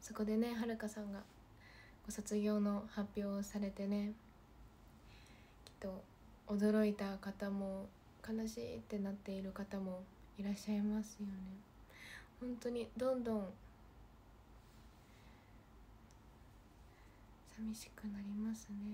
そこでね、はるかさんがご卒業の発表をされてね、きっと驚いた方も悲しいってなっている方もいらっしゃいますよね。本当にどんどん寂しくなりますね。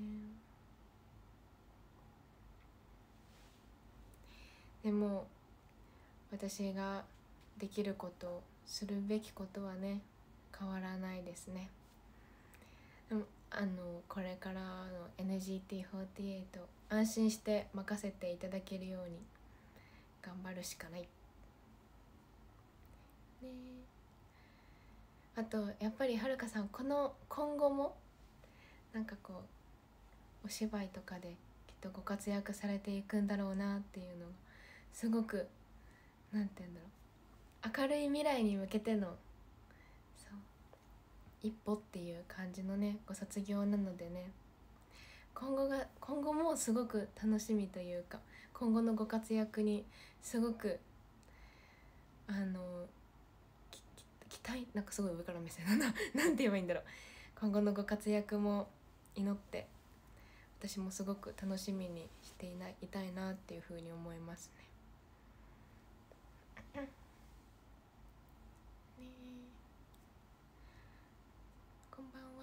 でも私ができること、するべきことはね、変わらないですね。でもこれからの NGT48 安心して任せていただけるように頑張るしかないね。あとやっぱりはるかさん、今後もなんかこうお芝居とかできっとご活躍されていくんだろうなっていうのがすごく、なんて言うんだろう、明るい未来に向けてのそう一歩っていう感じのねご卒業なのでね、今後もすごく楽しみというか、今後のご活躍にすごく期待、なんかすごい上から目線だななんて言えばいいんだろう。今後のご活躍も祈って、私もすごく楽しみにしていたいなっていうふうに思いますね。ね、こんばんは。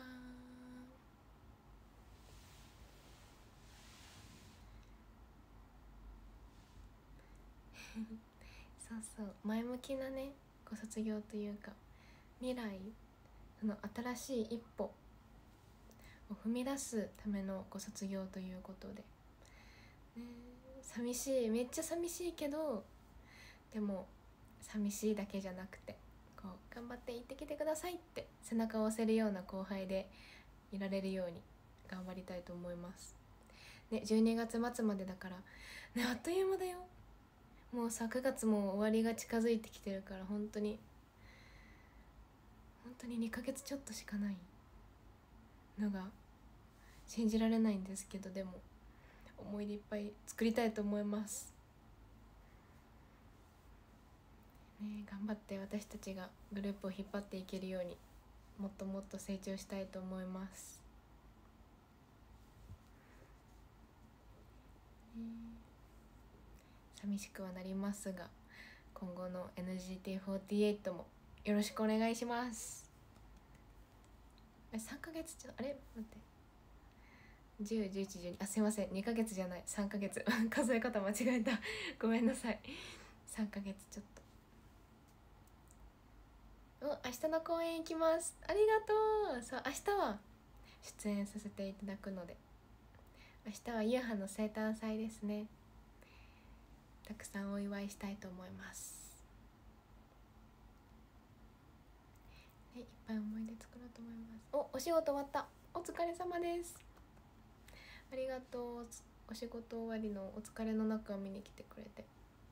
そうそう、前向きなねご卒業というか、未来、その新しい一歩を踏み出すためのご卒業ということで、ね、寂しい、めっちゃ寂しいけど、でも寂しいだけじゃなくて、こう頑張って行ってきてくださいって背中を押せるような後輩でいられるように頑張りたいと思いますね。12月末までだからね、あっという間だよ。もうさ、9月も終わりが近づいてきてるから、本当に2ヶ月ちょっとしかないのが信じられないんですけど、でも思い出いっぱい作りたいと思いますね。頑張って私たちがグループを引っ張っていけるように、もっともっと成長したいと思います、寂しくはなりますが、今後の NGT48 もよろしくお願いします。3ヶ月ちょ、あれ待って、10、11、12、あ、すいません、2ヶ月じゃない、3ヶ月数え方間違えたごめんなさい。3ヶ月ちょっと。明日の公演行きます。ありがとう。そう、明日は出演させていただくので、明日はゆうはの生誕祭ですね。たくさんお祝いしたいと思います、ね、いっぱい思い出作ろうと思います。お仕事終わった。お疲れ様です。ありがとう。お仕事終わりのお疲れの中を見に来てくれて。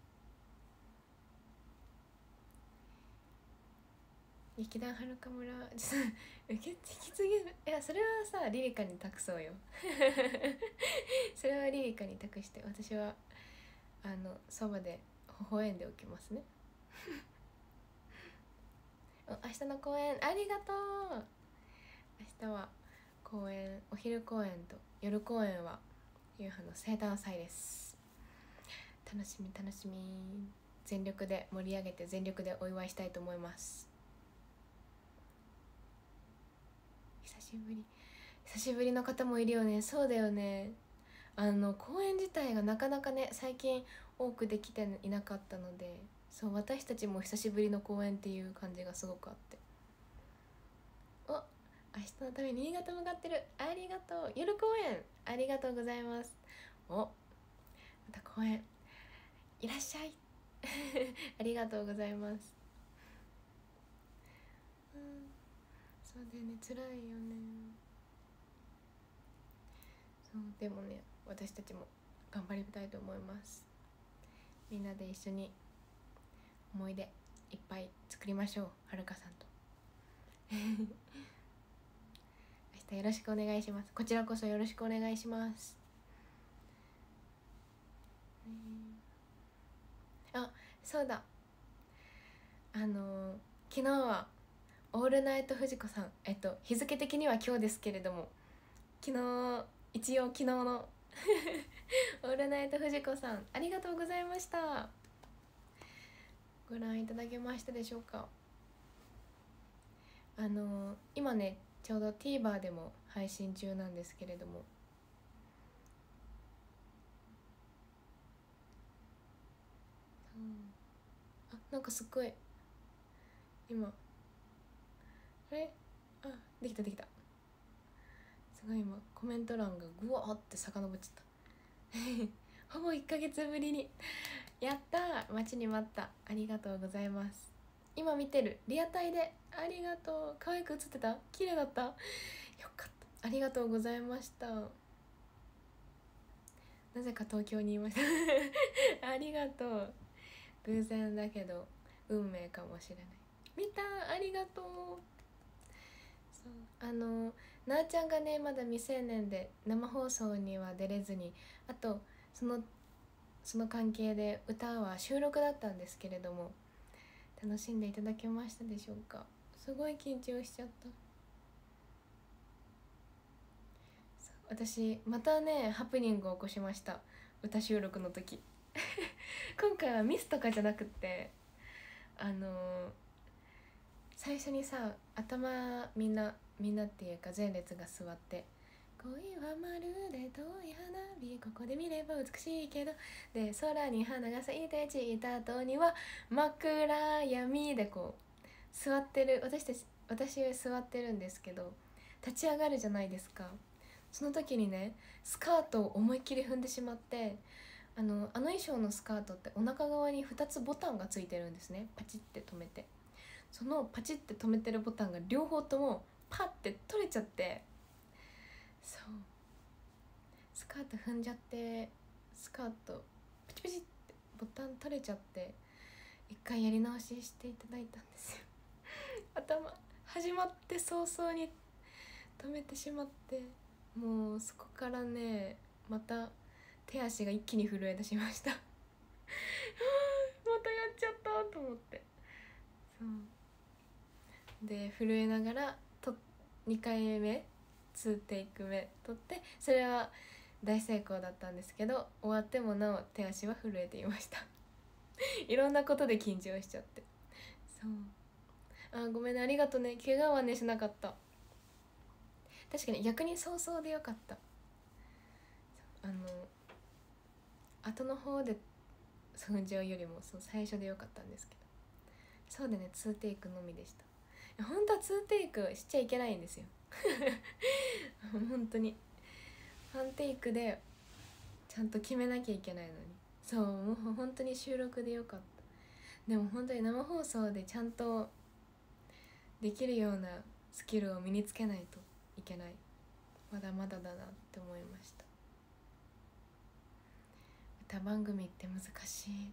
劇団はるか村引き継ぎ、いや、それはさリリカに託そうよそれはリリカに託して、私はそばで微笑んでおきますね明日の公演ありがとう。明日は公演、お昼公演と夜公演はゆうはの生誕祭です。楽しみ楽しみ。全力で盛り上げて、全力でお祝いしたいと思います。久しぶりの方もいるよね。そうだよね。公演自体がなかなかね、最近多くできていなかったので、そう、私たちも久しぶりの公演っていう感じがすごくあって、明日のために新潟向かってる。ありがとう。夜公演ありがとうございます。また公演いらっしゃいありがとうございます。そうだよね、辛いよね。そう、でもね、私たちも頑張りたいと思います。みんなで一緒に思い出いっぱい作りましょう、はるかさんと明日よろしくお願いします。こちらこそよろしくお願いします。そうだ、昨日はオールナイトフジコさん、日付的には今日ですけれども、一応昨日のオールナイトフジコさん、ありがとうございました。ご覧いただけましたでしょうか。今ねちょうど TVer でも配信中なんですけれども、なんかすっごい今あれできたすごい今コメント欄がぐわーって遡っちゃったほぼ1ヶ月ぶりにやったー、待ちに待った。ありがとうございます。今見てるリアタイでありがとう。可愛く映ってた？綺麗だった？よかった、ありがとうございました。なぜか東京にいましたありがとう。偶然だけど運命かもしれない。見た、ありがとう。そうなあちゃんがねまだ未成年で生放送には出れずに、あとその関係で歌は収録だったんですけれども、楽しんでいただけましたでしょうか。すごい緊張しちゃった。私またねハプニングを起こしました、歌収録の時今回はミスとかじゃなくって最初にさ頭みんなっていうか前列が座って、恋はまるで遠い花火ここで見れば美しいけど、で空に花が咲いて散った後には真っ暗闇でこう座ってる私座ってるんですけど、立ち上がるじゃないですか。その時にねスカートを思いっきり踏んでしまって、あの衣装のスカートってお腹側に2つボタンがついてるんですね。パチって止めて、そのパチって止めてるボタンが両方ともパッて取れちゃって、そうスカート踏んじゃって、スカートパチパチってボタン取れちゃって、一回やり直ししていただいたんですよ頭始まって早々に止めてしまって、もうそこからねまた手足が一気に震え出しましたまたやっちゃったと思って、そうで震えながら2回目2テイク目撮って、それは大成功だったんですけど、終わってもなお手足は震えていましたいろんなことで緊張しちゃって。そうごめんね、ありがとね。怪我はねしなかった。確かに逆に早々でよかった。後の方で踏んじゃうよりもそう最初でよかったんですけど、そうでね2テイクのみでした。本当は2テイクしちゃいけないんですよ本当にワンテイクでちゃんと決めなきゃいけないのに、そうもう本当に収録でよかった。でも本当に生放送でちゃんとできるようなスキルを身につけないといけない。まだまだだなって思いました。歌番組って難しいっていうね。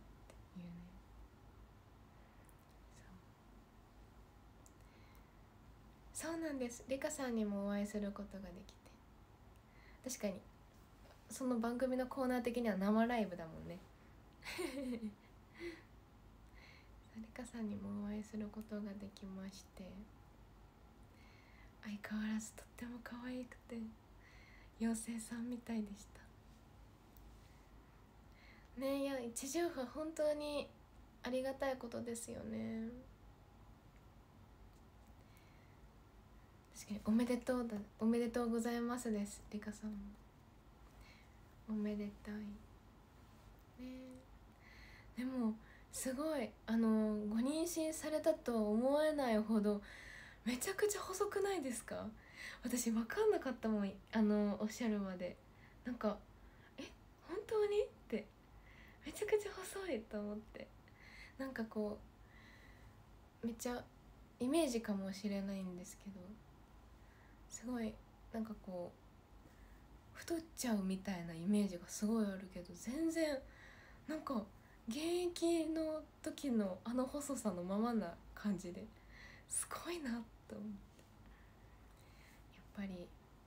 そうなんです。リカさんにもお会いすることができて、確かにその番組のコーナー的には生ライブだもんねリカさんにもお会いすることができまして、相変わらずとっても可愛くて妖精さんみたいでしたね。いや一時は本当にありがたいことですよね。確かにおめでとうございますです。リカさんもおめでたいね。でもすごいご妊娠されたとは思えないほどめちゃくちゃ細くないですか？私分かんなかったもん、おっしゃるまで。なんか本当にってめちゃくちゃ細いと思って、なんかこうめっちゃイメージかもしれないんですけど、すごいなんかこう太っちゃうみたいなイメージがすごいあるけど、全然なんか現役の時のあの細さのままな感じですごいなと思って、やっぱり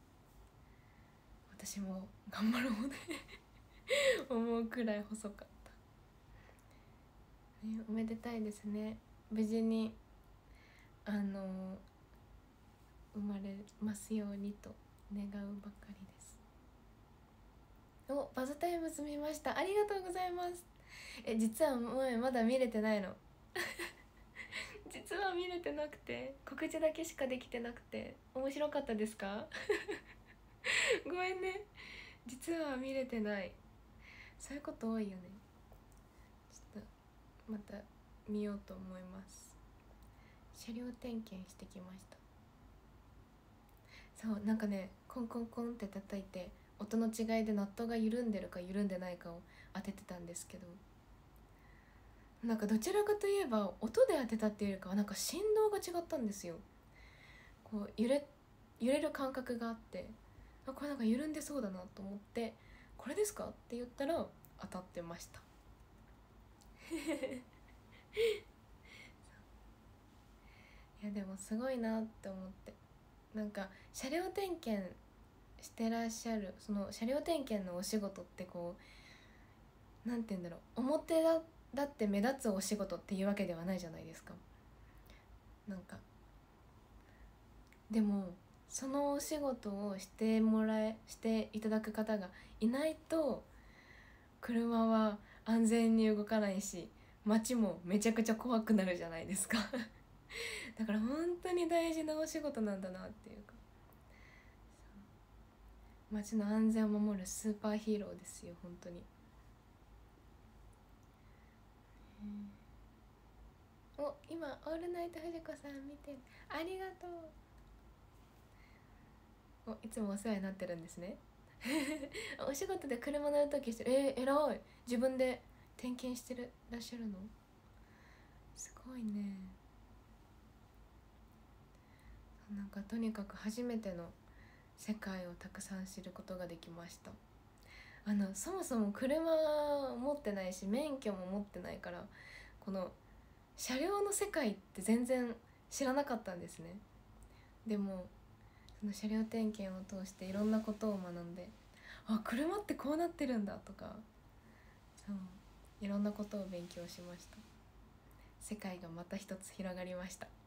私も頑張ろうね思うくらい細かった、ね、おめでたいですね。無事に生まれますようにと願うばかりです。お、バズタイムズ見ました。ありがとうございます。実はもうまだ見れてないの実は見れてなくて、告知だけしかできてなくて。面白かったですかごめんね、実は見れてない。そういうこと多いよね。ちょっとまた見ようと思います。車両点検してきました。そう、なんかね、コンコンコンって叩いて音の違いでナットが緩んでるか緩んでないかを当ててたんですけど、なんかどちらかといえば音で当てたっていうよりかはなんか振動が違ったんですよ。こう揺れる感覚があって、これなんか緩んでそうだなと思って、これですかって言ったら当たってましたいやでもすごいなって思って、なんか車両点検してらっしゃる、その車両点検のお仕事ってこう、なんて言うんだろう、だって目立つお仕事っていうわけではないじゃないですか。なんかでもそのお仕事をしていただく方がいないと車は安全に動かないし、街もめちゃくちゃ怖くなるじゃないですかだから本当に大事なお仕事なんだなっていうか、街の安全を守るスーパーヒーローですよ本当に。お、今オールナイト藤子さん見てる、ありがとう。いつもお世話になってるんですねお仕事で車乗るときしてる、偉い。自分で点検してらっしゃるのすごいね。なんかとにかく初めての世界をたくさん知ることができました。そもそも車持ってないし免許も持ってないから、この車両の世界って全然知らなかったんですね。でもその車両点検を通していろんなことを学んで、あ、車ってこうなってるんだとか、そういろんなことを勉強しました。世界がまた一つ広がりました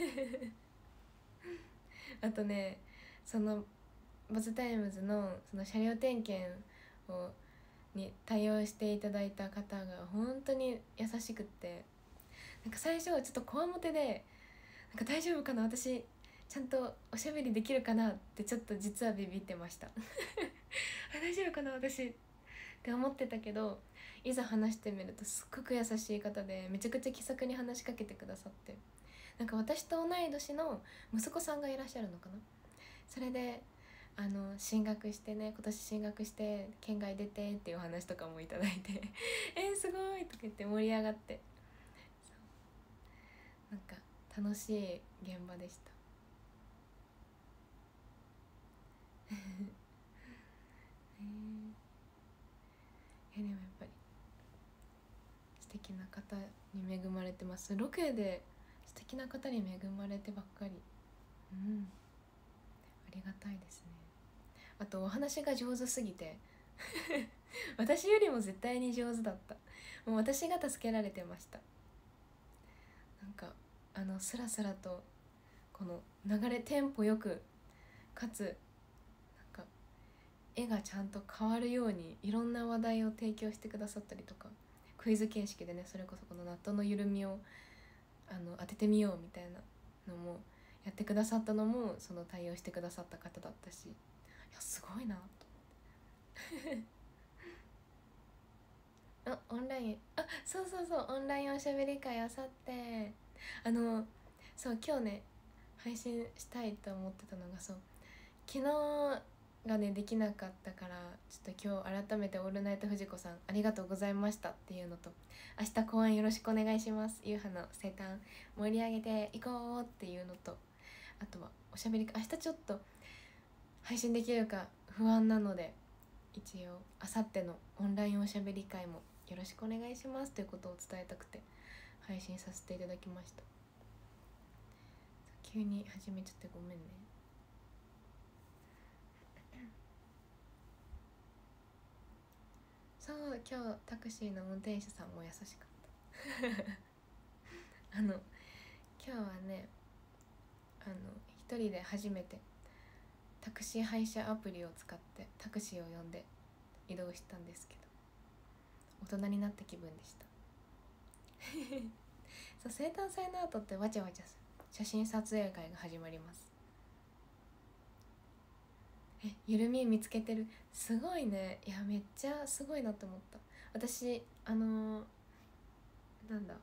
あとね、そのバズタイムズのその車両点検に対応していただいた方が本当に優しくって、なんか最初ちょっとこわもてで、なんか大丈夫かな私ちゃんとおしゃべりできるかなってちょっと実はビビってました大丈夫かな私って思ってたけど、いざ話してみるとすっごく優しい方で、めちゃくちゃ気さくに話しかけてくださって、なんか私と同い年の息子さんがいらっしゃるのかな。それで進学してね、今年進学して県外出てっていう話とかもいただいてすごいとか言って盛り上がって、なんか楽しい現場でしたでもやっぱり素敵な方に恵まれてます。ロケで素敵な方に恵まれてばっかり。ありがたいですね。あとお話が上手すぎて私よりも絶対に上手だった。もう私が助けられてました。なんかスラスラとこの流れテンポよく、かつなんか絵がちゃんと変わるようにいろんな話題を提供してくださったりとか、クイズ形式でね、それこそこのナットの緩みを当ててみようみたいなのもやってくださったのも、その対応してくださった方だったし、いやすごいなとオンライン、そうそうそう、オンラインおしゃべり会あさって、そう今日ね配信したいと思ってたのが、そう昨日がねできなかったから、ちょっと今日改めてオールナイト藤子さんありがとうございましたっていうのと、明日公演よろしくお願いします、ゆうはの生誕盛り上げていこうっていうのと、あとはおしゃべり会、明日ちょっと配信できるか不安なので、一応あさってのオンラインおしゃべり会もよろしくお願いしますということを伝えたくて配信させていただきました。急に始めちゃってごめんね。そう、今日タクシーの運転手さんも優しかった今日はね一人で初めてタクシー配車アプリを使ってタクシーを呼んで移動したんですけど、大人になった気分でしたそう、生誕祭の後ってわちゃわちゃする写真撮影会が始まります。ゆるみ見つけてる、すごいね。いや、めっちゃすごいなと思った。私なんだ、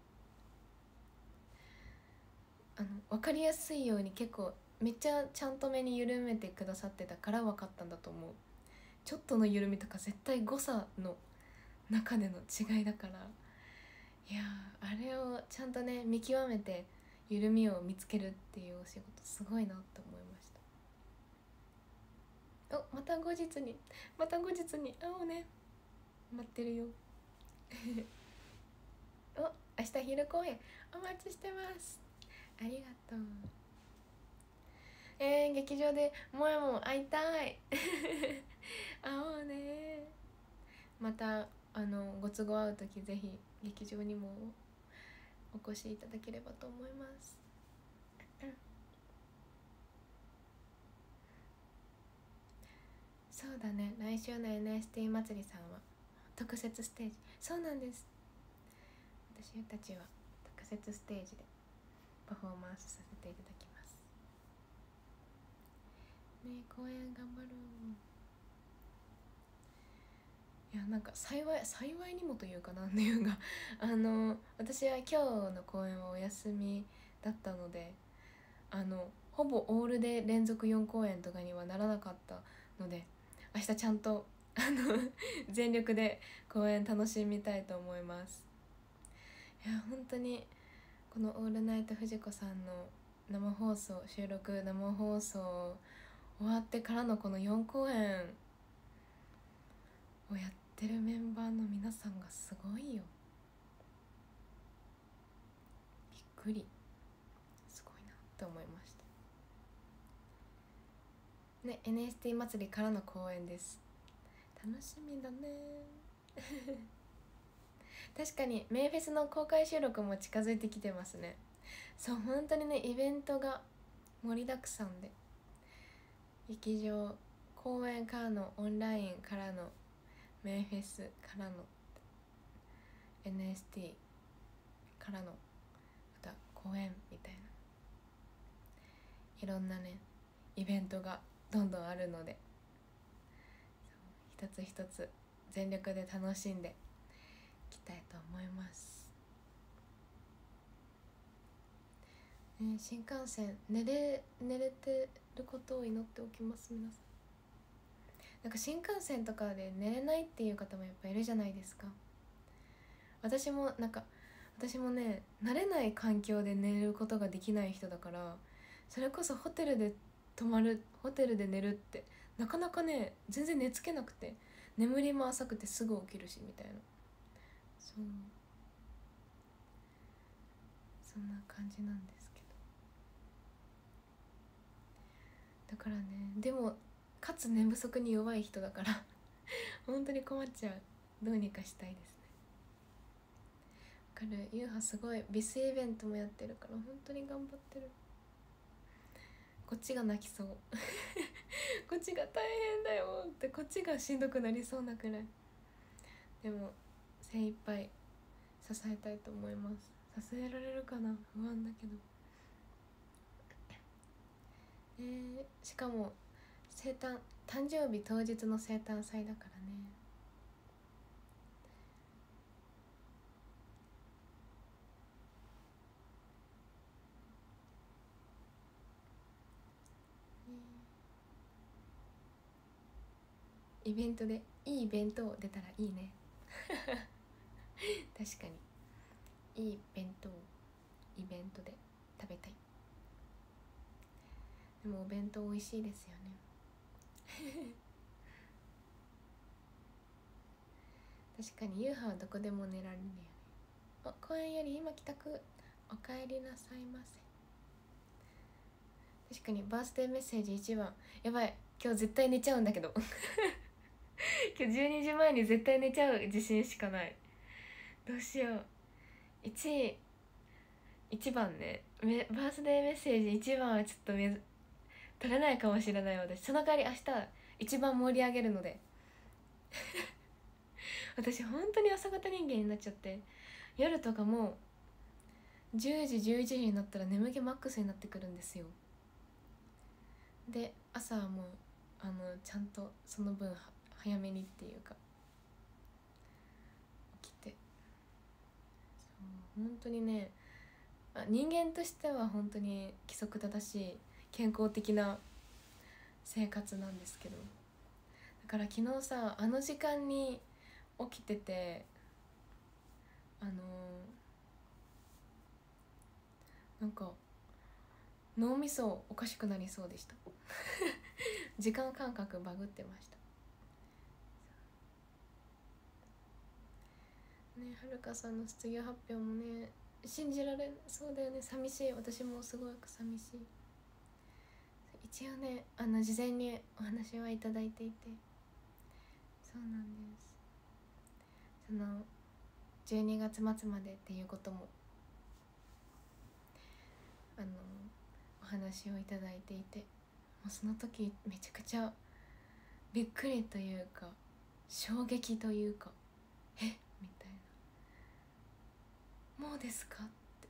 分かりやすいように結構めっちゃちゃんとめに緩めてくださってたから分かったんだと思う。ちょっとの緩みとか絶対誤差の中での違いだから、いやあれをちゃんとね見極めて緩みを見つけるっていうお仕事すごいなって思いました。また後日に会おうね。待ってるよ明日昼公演お待ちしてます。ありがとう。劇場でもやも会いたい会おうね。またご都合合う時ぜひ劇場にもお越しいただければと思いますそうだね、来週の NST 祭りさんは特設ステージ。そうなんです、私たちは特設ステージでパフォーマンスさせていただきますね。公演頑張ろう。いや、なんか幸いにもというかなんていうか私は今日の公演はお休みだったのでほぼオールで連続4公演とかにはならなかったので、明日ちゃんと全力で公演楽しみたいと思います。いや本当にこの「オールナイトフジコ」さんの生放送収録生放送終わってからのこの4公演をやってるメンバーの皆さんがすごいよ。びっくり、すごいなって思いましたね。 NST 祭りからの公演です。楽しみだね確かにメイフェスの公開収録も近づいてきてますね。そう、本当にね、イベントが盛りだくさんで、劇場公演からのオンラインからのメイフェスからの NST からのまた公演みたいないろんなねイベントがどんどんあるので、一つ一つ全力で楽しんでいきたいと思います、ね。新幹線寝れてることを祈っておきます。皆さんなんか新幹線とかで寝れないっていう方もやっぱいるじゃないですか。私もね、慣れない環境で寝ることができない人だから、それこそホテルで寝るってなかなかね、全然寝つけなくて、眠りも浅くてすぐ起きるしみたいな、そんな感じなんですけど、だからね、でもかつ寝不足に弱い人だから本当に困っちゃう。どうにかしたいですね。わかる、ゆうはすごいビスイベントもやってるから本当に頑張ってる。こっちが泣きそうこっちが大変だよって、こっちがしんどくなりそうなくらい。でも精一杯支えたいと思います。支えられるかな、不安だけどしかも誕生日当日の生誕祭だからね。イベントでいい弁当出たらいいね確かにいい弁当イベントで食べたい。でもお弁当美味しいですよね確かにユーハはどこでも寝られるよね。公園より今帰宅おかえりなさいませ。確かにバースデーメッセージ1番やばい、今日絶対寝ちゃうんだけど今日12時前に絶対寝ちゃう自信しかない。どうしよう。1位 1番ね、バースデーメッセージ1番はちょっと取れないかもしれない私。その代わり明日一番盛り上げるので私本当に朝方人間になっちゃって、夜とかも10時11時になったら眠気マックスになってくるんですよ。で朝はもうちゃんとその分早めにっていうか起きて、そう本当にね、人間としては本当に規則正しい健康的な生活なんですけど、だから昨日さあの時間に起きててなんか脳みそおかしくなりそうでした時間感覚バグってましたね。はるかさんの卒業発表もね、信じられそうだよね。寂しい。私もすごく寂しい。一応ね事前にお話はいただいていて、そうなんです。その12月末までっていうこともお話をいただいていて、もうその時めちゃくちゃびっくりというか衝撃というか、みたいな、もうですか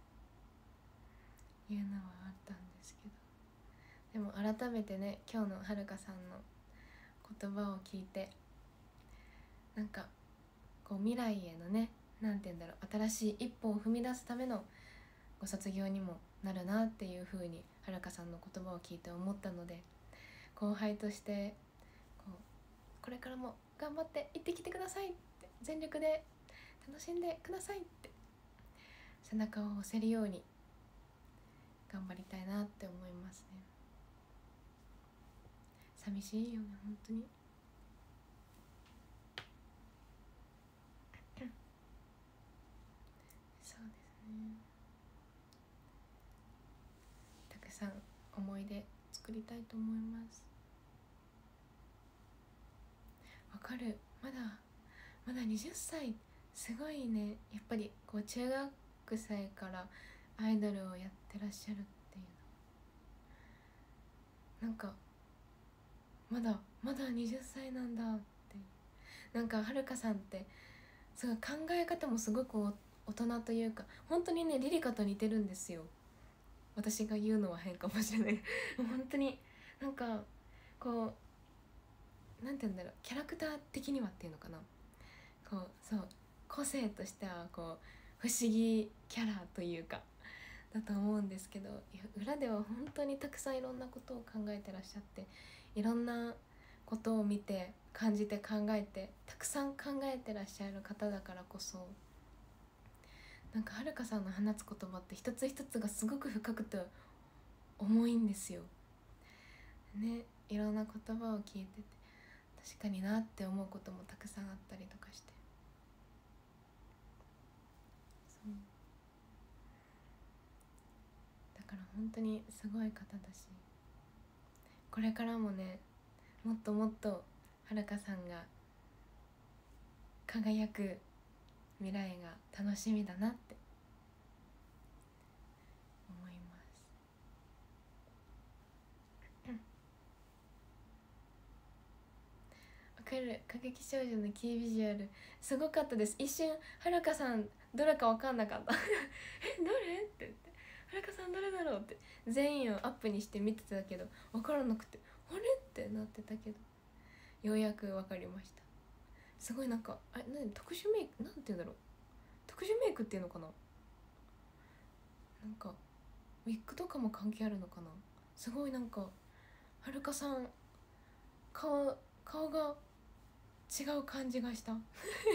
っていうのはあったんですけど、でも改めてね今日のはるかさんの言葉を聞いて、なんかこう未来へのね、なんて言うんだろう、新しい一歩を踏み出すためのご卒業にもなるなっていう風にはるかさんの言葉を聞いて思ったので、後輩としてこれからも頑張って行ってきてくださいって、全力で楽しんでくださいって背中を押せるように頑張りたいなって思いますね。寂しいよね本当にそうですね。たくさん思い出作りたいと思います。わかる。まだ20歳すごいね。やっぱりこう中学生からアイドルをやってらっしゃるっていうの、なんかまだ20歳なんだって。なんかはるかさんってすごい考え方もすごく大人というか、本当にねリリカと似てるんですよ。私が言うのは変かもしれない本当になんかこう、なんて言うんだろう、キャラクター的にはっていうのかな、こうそう個性としてはこう不思議キャラというかだと思うんですけど、いや裏では本当にたくさんいろんなことを考えてらっしゃって、いろんなことを見て感じて考えてたくさん考えてらっしゃる方だからこそ、なんかはるかさんの放つ言葉って一つ一つがすごく深くて重いんですよね。いろんな言葉を聞いてて確かになって思うこともたくさんあったりとかして、そうだから本当にすごい方だし、これからもねもっともっとはるかさんが輝く未来が楽しみだなって思います。わかる。過激少女のキービジュアルすごかったです。一瞬はるかさんどれか分かんなかったどれって言って、はるかさんどれだろうって全員をアップにして見てたけど分からなくて、あれってなってたけどようやく分かりました。すごいなんか何特殊メイクなんて言うんだろう、特殊メイクっていうのかな、なんかウィッグとかも関係あるのかな。すごいなんかはるかさん顔が違う感じがしたそう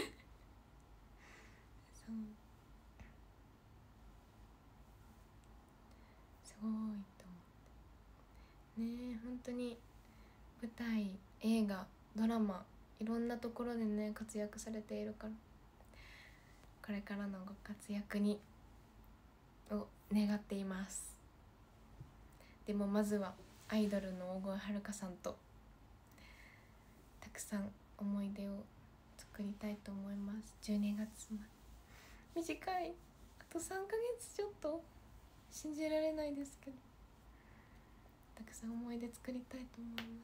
すごいと思ってね。本当に舞台、映画、ドラマいろんなところでね活躍されているから、これからのご活躍を願っています。でもまずはアイドルの大越はるかさんとたくさん思い出を作りたいと思います。12月まで短い、あと3ヶ月ちょっと信じられないですけど、たくさん思い出作りたいと思います。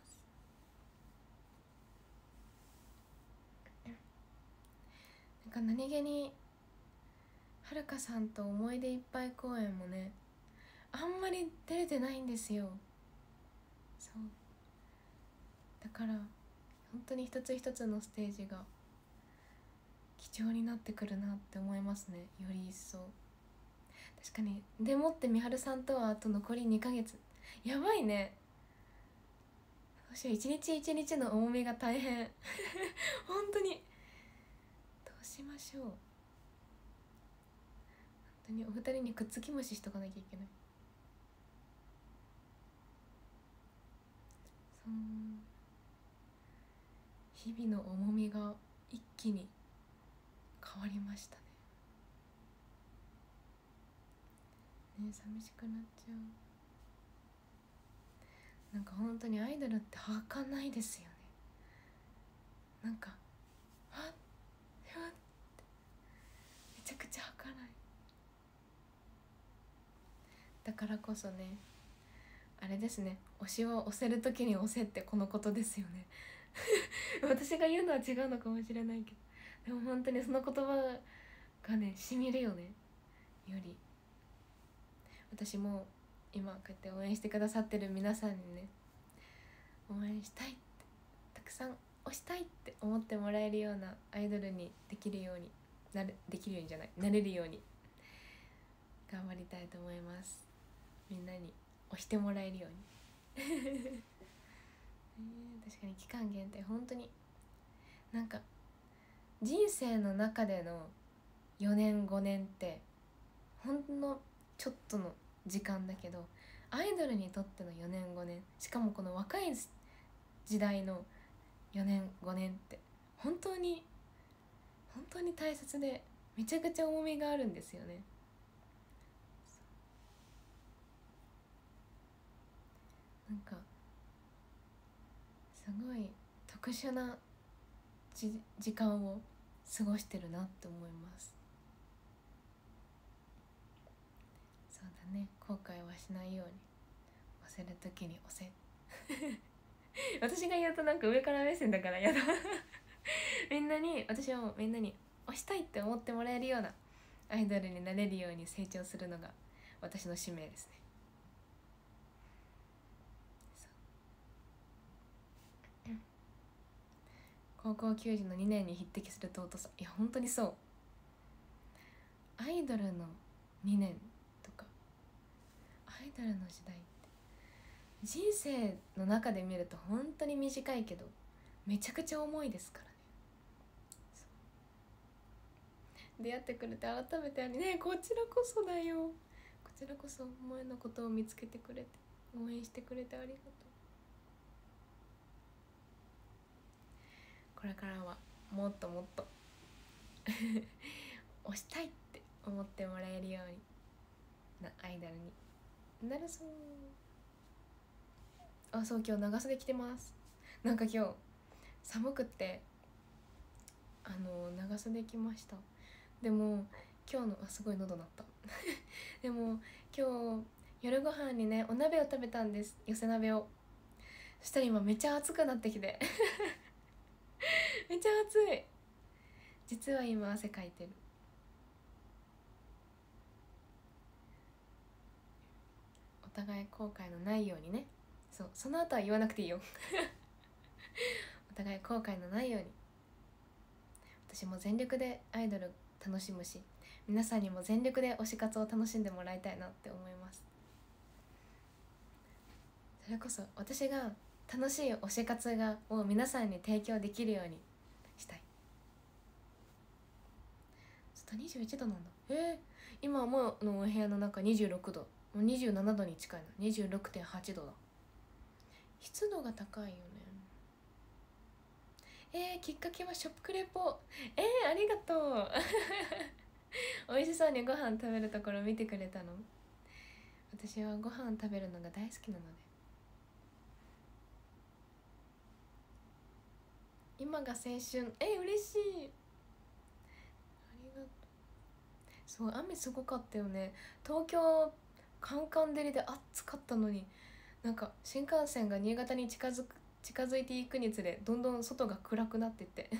なんか何気にはるかさんと思い出いっぱい公演もね、あんまり出れてないんですよ。そうだから本当に一つ一つのステージが貴重になってくるなって思いますね、より一層。確かに。でもってみはるさんとはあと残り2ヶ月、やばいね。どうしよう、一日一日の重みが大変本当にどうしましょう。本当にお二人にくっつき虫しとかなきゃいけない。そう、日々の重みが一気に変わりましたね。ね、寂しくなっちゃう。なんか本当にアイドルって儚いですよね。なんかはっふわってめちゃくちゃ儚い。だからこそね、あれですね、推しを押せる時に押せってこのことですよね私が言うのは違うのかもしれないけど、でも本当にその言葉がねしみるよね。より私も今こうやって応援してくださってる皆さんにね、応援したいって、たくさん推したいって思ってもらえるようなアイドルにできるようになれるように頑張りたいと思います。みんなに推してもらえるように確かに期間限定、本当になんか人生の中での4年5年ってほんのちょっとの時間だけど、アイドルにとっての4年5年、しかもこの若い時代の4年5年って本当に大切で、めちゃくちゃ重みがあるんですよね。なんかすごい特殊な時間を過ごしてるなって思います。そうだね、後悔はしないように、押せる時に押せ私が言うとなんか上から目線だからやだ私はもうみんなに推したいって思ってもらえるようなアイドルになれるように成長するのが私の使命ですね。高校球児の2年に匹敵する尊さ。いや本当にそう。アイドルの2年とか、アイドルの時代って人生の中で見ると本当に短いけどめちゃくちゃ重いですからね。出会ってくれて改めてね、こちらこそだよ。こちらこそ萌のことを見つけてくれて応援してくれてありがとう。これからはもっともっと推したいって思ってもらえるようになアイドルになるぞ。あ、そう、今日長袖着てます。なんか今日寒くって長袖着ました。でも今日のすごい喉鳴ったでも今日夜ご飯にねお鍋を食べたんです、寄せ鍋を。そしたら今めっちゃ暑くなってきてめっちゃ暑い。実は今汗かいてる。お互い後悔のないようにね。そう、その後は言わなくていいよお互い後悔のないように、私も全力でアイドル楽しむし、皆さんにも全力で推し活を楽しんでもらいたいなって思います。それこそ私が楽しい推し活を皆さんに提供できるようにしたい。ちょっと21度なんだ。今もうのお部屋の中26度、もう27度に近いな。26.8 度だ。湿度が高いよね。きっかけはショップクレポ。ありがとう美味しそうにご飯食べるところ見てくれたの。私はご飯食べるのが大好きなので。今が青春。嬉しい。ありがとう。そう、雨すごかったよね。東京カンカン照りで暑かったのに、なんか新幹線が新潟に近づいていくにつれどんどん外が暗くなってって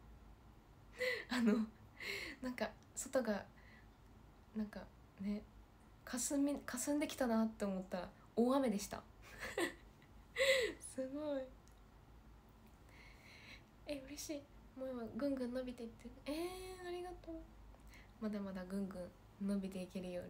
なんか外がなんかね、霞んできたなって思ったら大雨でしたすごい。嬉しい。もう今ぐんぐん伸びていってる。ありがとう。まだまだぐんぐん伸びていけるように。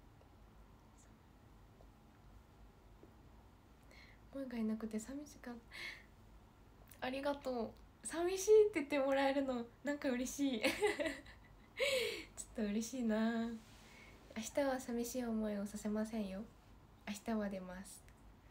萌がいなくて寂しかった。ありがとう。寂しいって言ってもらえるのなんか嬉しいちょっと嬉しいな。明日は寂しい思いをさせませんよ。明日は出ます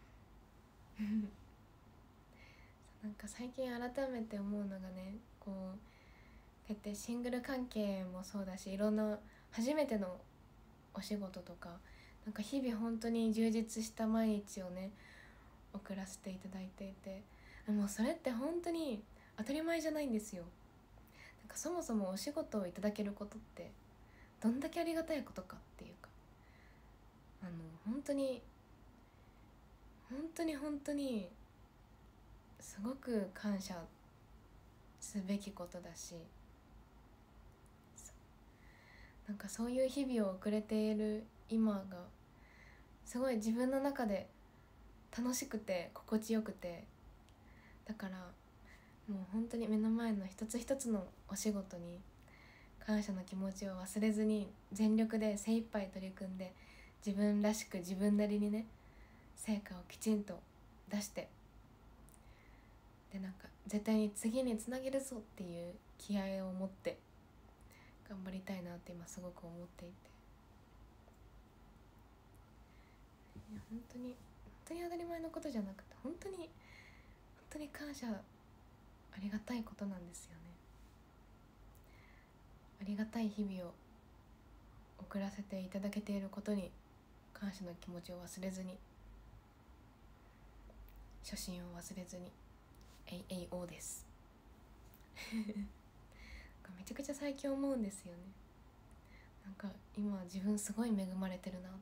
なんか最近改めて思うのがね、こうやってシングル関係もそうだし、いろんな初めてのお仕事とか、なんか日々本当に充実した毎日をね送らせていただいていて、もうそれって本当に当たり前じゃないんですよ。なんかそもそもお仕事をいただけることってどんだけありがたいことかっていうか、本当に本当に本当にすごく感謝すべきことだし、なんかそういう日々を送れている今がすごい自分の中で楽しくて心地よくて、だからもう本当に目の前の一つ一つのお仕事に感謝の気持ちを忘れずに全力で精一杯取り組んで、自分らしく自分なりにね成果をきちんと出して、でなんか絶対に次につなげるぞっていう気合を持って頑張りたいなって今すごく思っていて、いや本当に当たり前のことじゃなくて本当に感謝、ありがたいことなんですよね。ありがたい日々を送らせていただけていることに感謝の気持ちを忘れずに、初心を忘れずにAAO ですめちゃくちゃ最近思うんですよね。なんか今自分すごい恵まれてるなって。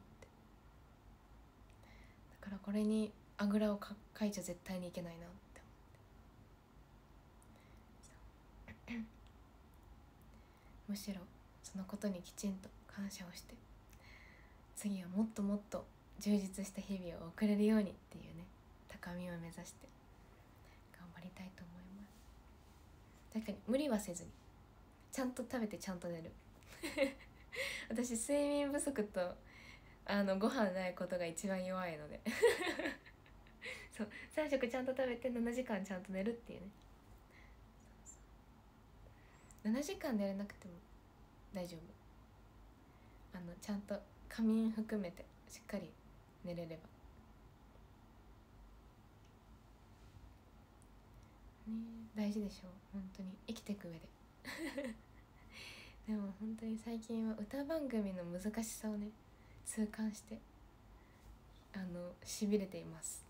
だからこれにあぐらをかいちゃ絶対にいけないなって思ってむしろそのことにきちんと感謝をして、次はもっともっと充実した日々を送れるようにっていうね、高みを目指して頑張りたいと思います。確かに無理はせずにちゃんと食べてちゃんと寝る私睡眠不足とご飯ないことが一番弱いのでそう3食ちゃんと食べて7時間ちゃんと寝るっていうね。7時間寝れなくても大丈夫。ちゃんと仮眠含めてしっかり寝れればね、大事でしょ本当に生きていく上ででも本当に最近は歌番組の難しさをね痛感してしびれています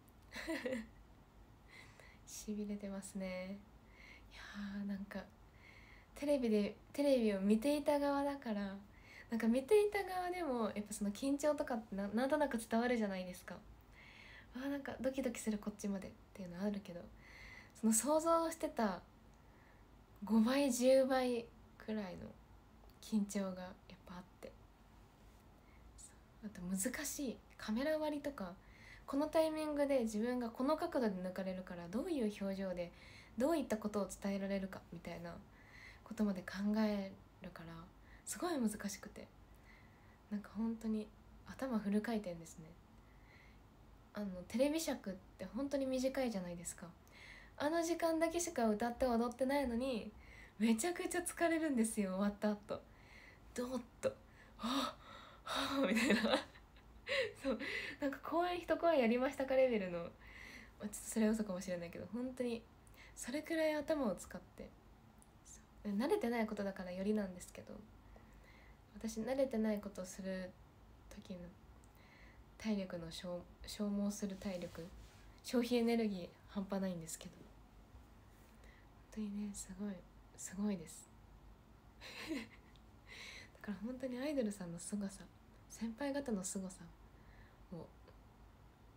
しびれてますね。いやーなんかテレビを見ていた側だから、なんか見ていた側でもやっぱその緊張とかってなんとなく伝わるじゃないですか。なんかドキドキするこっちまでっていうのあるけど、その想像してた5倍10倍くらいの緊張がやっぱあって、あと難しいカメラ割りとか、このタイミングで自分がこの角度で抜かれるからどういう表情でどういったことを伝えられるかみたいなことまで考えるからすごい難しくて、なんか本当に頭フル回転ですね。テレビ尺って本当に短いじゃないですか。あの時間だけしか歌って踊ってないのにめちゃくちゃ疲れるんですよ。終わった後どーっとはぁはぁみたいなそうなんか一公演やりましたかレベルの、ちょっとそれは嘘かもしれないけど本当にそれくらい頭を使って、慣れてないことだからよりなんですけど、私慣れてないことをする時の体力の消耗する体力、消費エネルギー半端ないんですけど、本当にねすごいですだから本当にアイドルさんの凄さ、先輩方の凄さ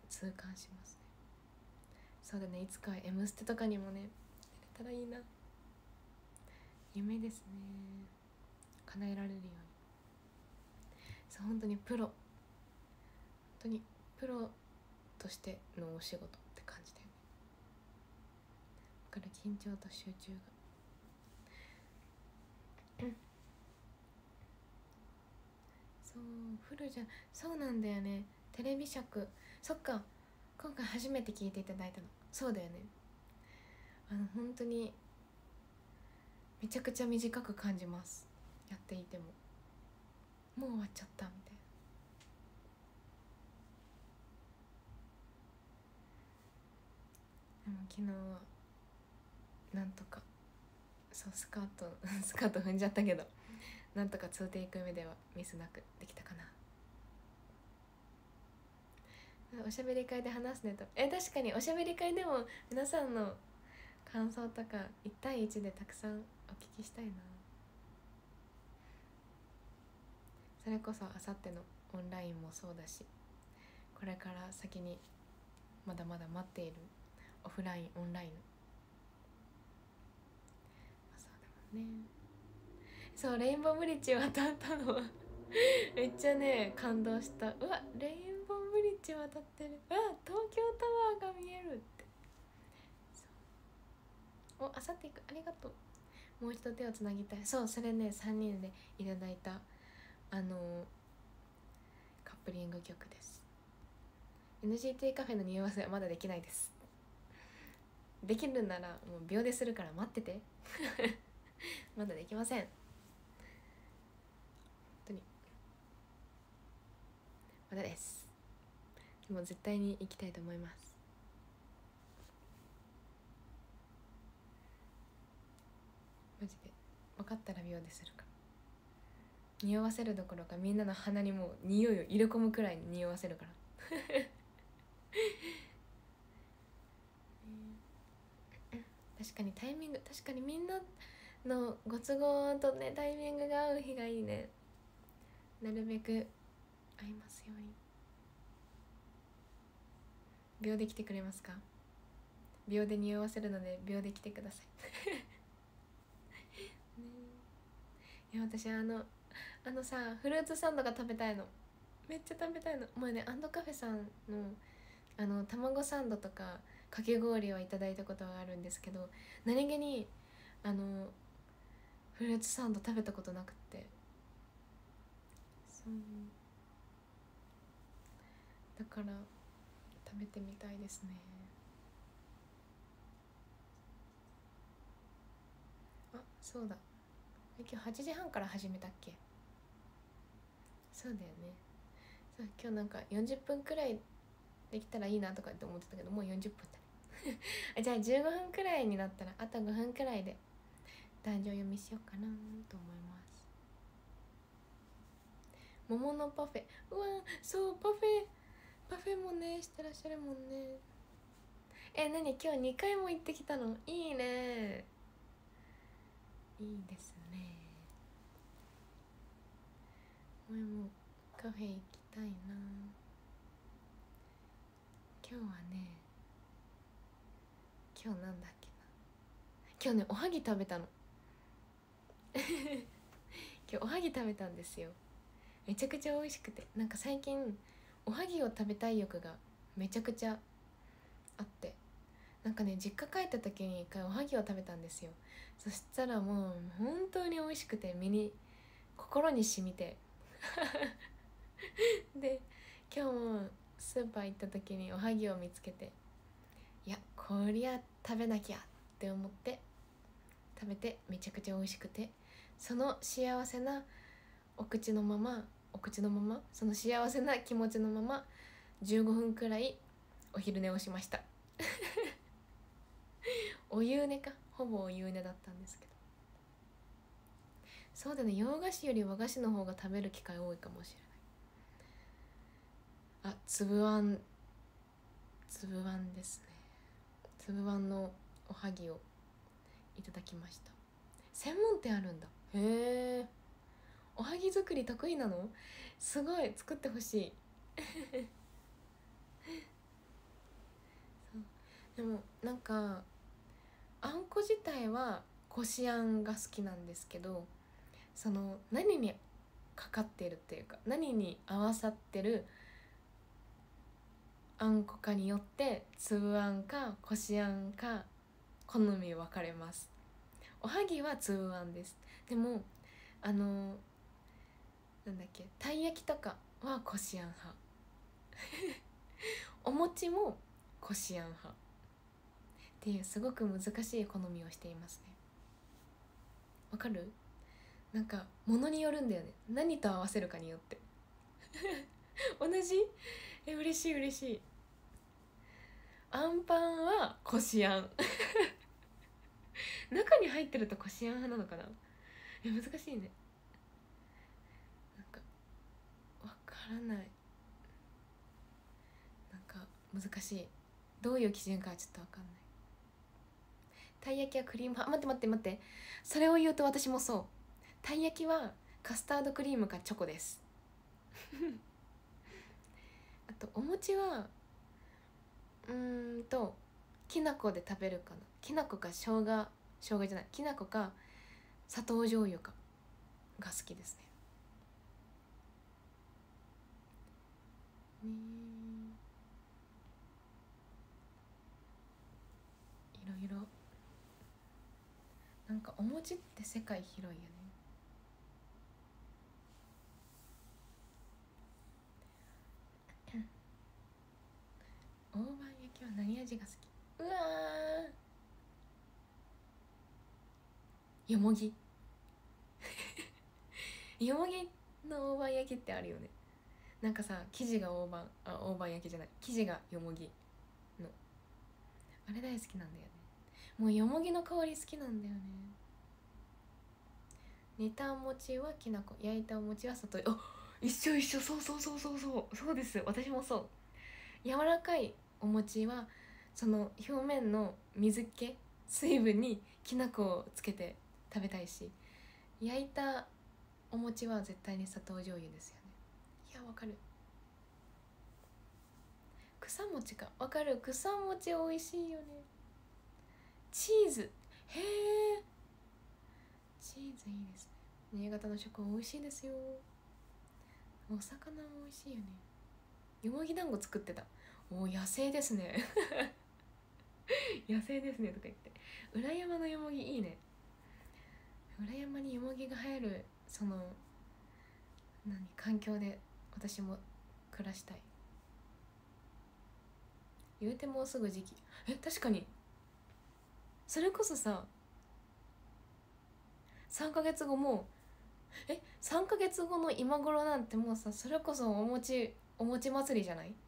痛感しますね。そうだね、いつか「M ステ」とかにもね出れたらいいな。夢ですね、叶えられるように。そう、本当に本当にプロとしてのお仕事って感じだよね。だから緊張と集中がそうフルじゃ、そうなんだよね。テレビ尺、そっか、今回初めて聞いていただいたの。そうだよね、本当にめちゃくちゃ短く感じます。やっていてももう終わっちゃったみたいな。でも昨日はなんとか、そうスカートスカート踏んじゃったけど、なんとか2テイク目ではミスなくできたかな。おしゃべり会で話すねと、確かにおしゃべり会でも皆さんの感想とか1対1でたくさんお聞きしたいな。それこそあさってのオンラインもそうだし、これから先にまだまだ待っているオフラインオンライン、そうだもんね。そうレインボーブリッジ渡ったのめっちゃね感動した。うわレインボーブリッジ渡ってる、うわ東京タワーが見えるって。おあさって行く、ありがとう。もう一度手をつなぎたい。そうそれね3人でいただいたカップリング曲です。 NGT カフェの匂わせはまだできないです。できるならもう秒でするから待っててまだできません、本当にまだです。でも絶対に行きたいと思います。マジで分かったら秒でするから。匂わせるどころかみんなの鼻にもう匂いを入れ込むくらいに匂わせるから確かにタイミング、確かにみんなのご都合とねタイミングが合う日がいいね。なるべく合いますように。秒で来てくれますか？秒で匂わせるので秒で来てくださいね。いや私さフルーツサンドが食べたいの、めっちゃ食べたいの。もうねアンドカフェさんの卵サンドとかかき氷はいただいたことがあるんですけど、何気にフルーツサンド食べたことなくって、そうだから食べてみたいですね。あそうだ、今日8時半から始めたっけ。そうだよね。そう今日なんか40分くらいできたらいいなとかって思ってたけど、もう40分だねじゃあ15分くらいになったらあと5分くらいで壇上読みしようかなと思います。桃のパフェ、うわそうパフェもねしてらっしゃるもんね。何今日2回も行ってきたの、いいね、いいですね。俺もカフェ行きたいな。今日はね、今日なんだっけな、今日ねおはぎ食べたの今日おはぎ食べたんですよ。めちゃくちゃ美味しくて、なんか最近おはぎを食べたい欲がめちゃくちゃあって、なんかね実家帰った時に一回おはぎを食べたんですよ。そしたらもう本当に美味しくて心に染みてで今日もスーパー行った時におはぎを見つけて、いやこりゃ食べなきゃって思って食べて、めちゃくちゃ美味しくて、その幸せなお口のままその幸せな気持ちのまま15分くらいお昼寝をしましたお夕寝か、ほぼお夕寝だったんですけど。そうだね、洋菓子より和菓子の方が食べる機会多いかもしれない。粒あんですね。粒あんのおはぎをいただきました。専門店あるんだ、へえ。おはぎ作り得意なの？すごい、作ってほしいでもなんかあんこ自体はこしあんが好きなんですけど、その何にかかってるっていうか何に合わさってるあんこかによって粒あんかこしあんか好み分かれます。おはぎは粒あんです。でもなんだっけ、たい焼きとかはこしあん派お餅もこしあん派っていうすごく難しい好みをしていますね。わかる？なんか物によるんだよね、何と合わせるかによって同じ？嬉しい嬉しい。あんパンはこしあん中に入ってるとこしあん派なのかな。難しいね。なんかわからない、なんか難しい、どういう基準かはちょっとわかんない。たい焼きはクリーム派。待って待って待って、それを言うと私もそう。たい焼きはカスタードクリームかチョコですあとお餅はきな粉で食べるかな。きな粉か生姜じゃない、きな粉か砂糖醤油かが好きですね。いろいろなんかお餅って世界広いよね。大判焼きは何味が好き？うわー、よもぎよもぎの大判焼きってあるよね。なんかさ、生地が大判焼きじゃない、生地がよもぎのあれ大好きなんだよね。もうよもぎの香り好きなんだよね。煮たお餅はきな粉、焼いたお餅は里芋。あ、一緒一緒、そうそうそうそうそう、そうです、私もそう。柔らかいお餅はその表面の水気水分にきな粉をつけて食べたいし、焼いたお餅は絶対に砂糖醤油ですよね。いや、わかる。草餅か、わかる。草餅美味しいよね。チーズ、へえ、チーズいいですね。新潟の食は美味しいですよ。お魚も美味しいよね。よもぎ団子作ってた。お、野生ですね野生ですねとか言って。裏山のよもぎいいね。裏山によもぎが生えるその環境で私も暮らしたい。言うてもうすぐ時期。確かにそれこそさ、3ヶ月後も3ヶ月後の今頃なんてもうさ、それこそお餅祭りじゃない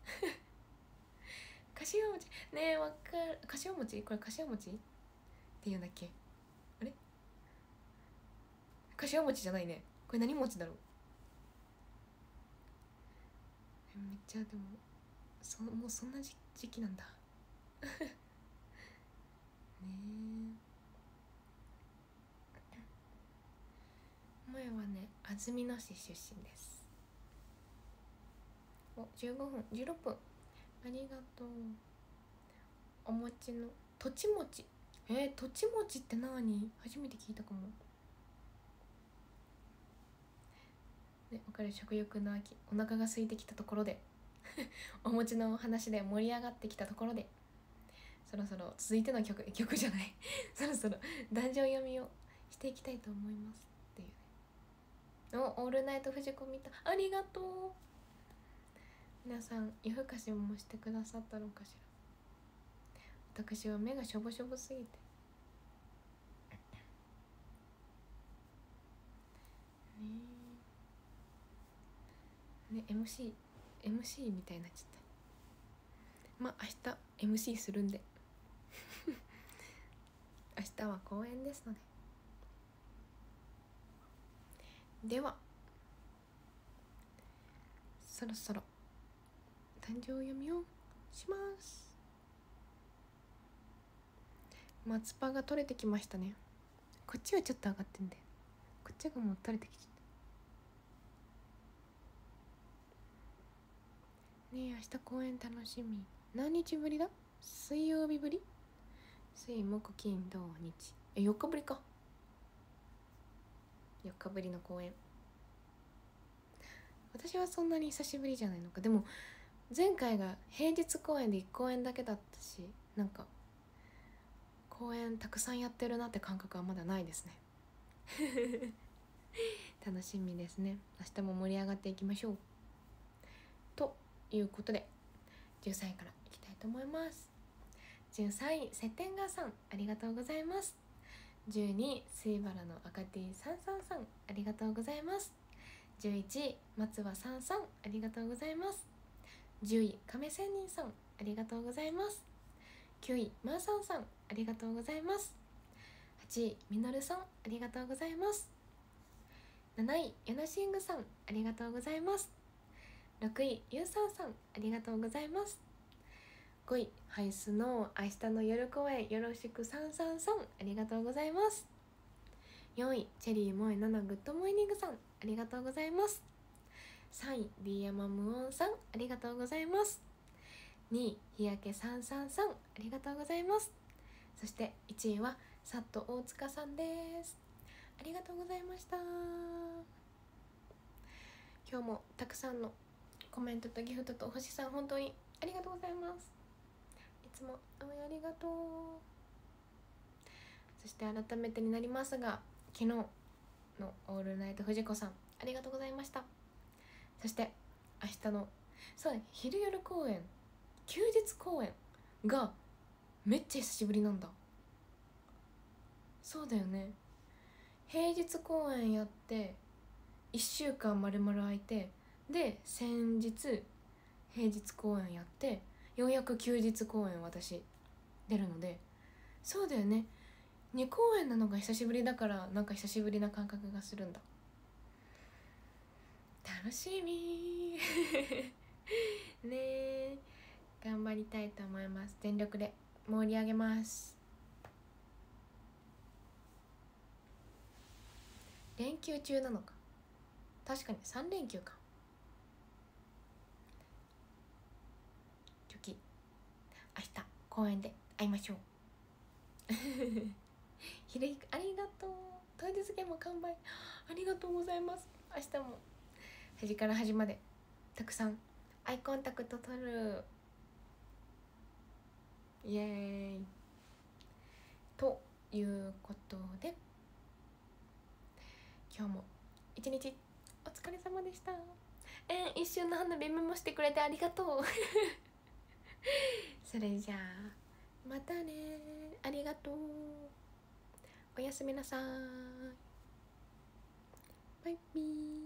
かしわ餅ねえ、わかる。かしわ餅、これかしわ餅っていうんだっけ。あれ、かしわ餅じゃないね、これ何餅だろう。めっちゃでももうそんな時期なんだねえ、前はね安曇野市出身です。お、15分16分、ありがとう。お餅のとち餅、とち餅って何？初めて聞いたかも。ね、わかる。食欲の秋、お腹が空いてきたところでお餅の話で盛り上がってきたところで、そろそろ続いての曲じゃないそろそろ壇上読みをしていきたいと思いますっていうね。オールナイト藤子見た、ありがとう。皆さん夜更かしもしてくださったのかしら。私は目がしょぼしょぼすぎてね MC みたいになっちゃった。まあ明日 MC するんで明日は公演ですので。ではそろそろ誕生読みをします。松葉が取れてきましたね。こっちはちょっと上がってんで、こっちがもう取れてきちゃったね。え、明日公演楽しみ。何日ぶりだ？ 水曜日ぶり、水木金土日、4日ぶりか、4日ぶりの公演。私はそんなに久しぶりじゃないのか。でも前回が平日公演で1公演だけだったし、なんか公演たくさんやってるなって感覚はまだないですね楽しみですね。明日も盛り上がっていきましょう。ということで13位からいきたいと思います。13位セテンガさん、ありがとうございます。12位水原の赤 T さんさんさん、ありがとうございます。11位松葉さんさん、ありがとうございます。10位亀仙人さん、ありがとうございます。9位まーさんさん、ありがとうございます。8位みのるさん、ありがとうございます。7位ヨナシングさん、ありがとうございます。6位ゆうさんさん、ありがとうございます。5位ハイスノー明日の夜公演よろしくさんさんさん、ありがとうございます。4位チェリー萌え7グッドモーニングさん、ありがとうございます。3位ディアマムオンさん、ありがとうございます。2位日焼けさんさんさん、ありがとうございます。そして1位はさっと大塚さんです。ありがとうございました。今日もたくさんのコメントとギフトと星さん、本当にありがとうございます。いつもありがとう。そして改めてになりますが、昨日のオールナイト藤子さん、ありがとうございました。そして明日の昼夜公演、休日公演がめっちゃ久しぶりなんだ。そうだよね、平日公演やって1週間丸々空いて、で先日平日公演やって、ようやく休日公演私出るので、そうだよね、2公演なのが久しぶりだから、なんか久しぶりな感覚がするんだ。楽しみねえ、頑張りたいと思います。全力で盛り上げます。連休中なのか、確かに3連休か。チョキ、明日公園で会いましょうひろゆきありがとう。当日券も完売ありがとうございます。明日も端から端までたくさんアイコンタクト取る、イエーイ。ということで今日も一日お疲れ様でした。一瞬の花火メモしてくれてありがとうそれじゃあまたね、ありがとう、おやすみなさい、バイビー。